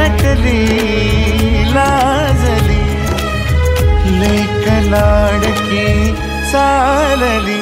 नकली लाजली, लेक लाडकी चालली।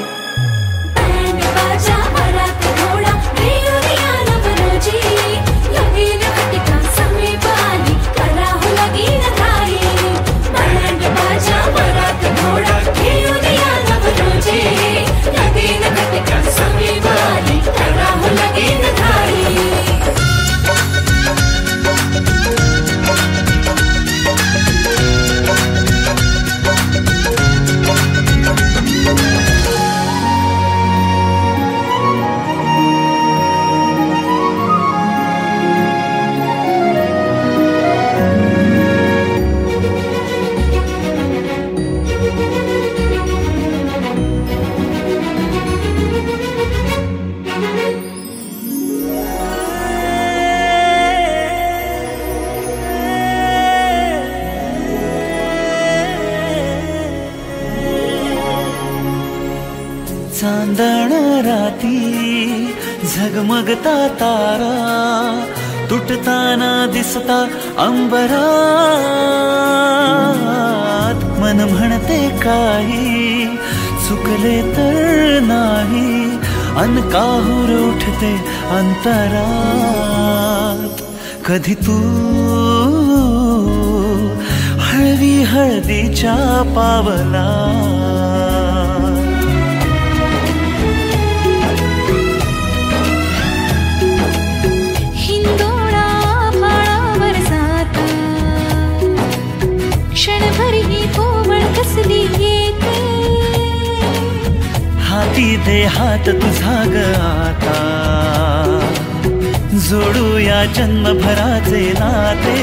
चांदण राती झगमगता तारा, तुटताना दिसता अंबरात। मन म्हणते काही चुकले तर नाही, अन काहूर उठते अंतरात। कधी तू हळवी हळदीच्या पावला, हाती दे हात तुझा ग आता, जोडूया जन्मभराचे नाते।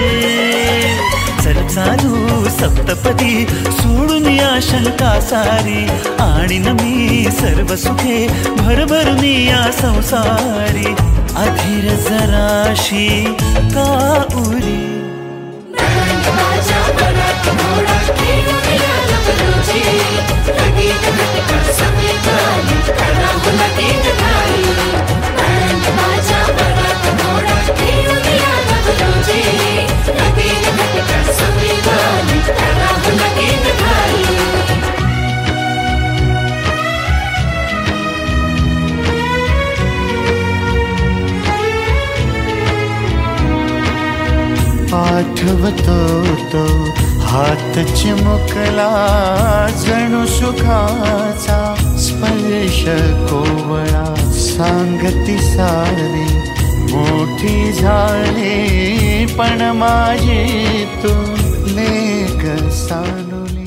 चल चालू सप्तपदी सोडून या शंका सारी, आणि मी सर्व सुखे भरभरून या संसारी। अधीर जराशी का उरी, आठवतो तो हात चिमुकला, जणू सुखाचा स्पर्श कोवळा। सांगती सारी मोठी झाली, पण माझी तू लेक सानुली।